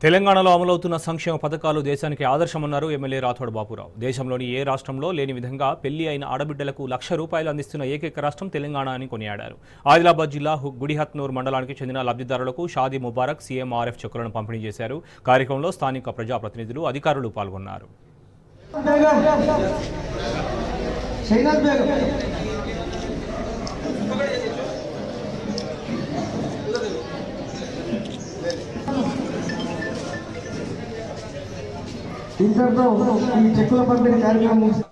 తెలంగాణలో అమలవుతున్న సంక్షేమ పథకాలు దేశానికి ఆదర్శమన్నారు ఎమ్మెల్యే రాథోడ్ బాపురావు. దేశంలోని ఏ రాష్ట్రంలో లేని విధంగా పెళ్లి అయిన ఆడబిడ్డలకు ₹1,00,000 అందిస్తున్న ఏకైక రాష్ట్రం తెలంగాణ అని కొనియాడారు. ఆదిలాబాద్ జిల్లా గుడిహత్నూర్ మండలానికి చెందిన లబ్ధిదారులకు షాదీ ముబారక్ సీఎంఆర్ఎఫ్ చెక్కులను పంపిణీ చేశారు. కార్యక్రమంలో స్థానిక ప్రజాప్రతినిధులు, అధికారులు పాల్గొన్నారు. ఇంతటితో ఈ చెక్కుల పంపిణీ కార్యక్రమం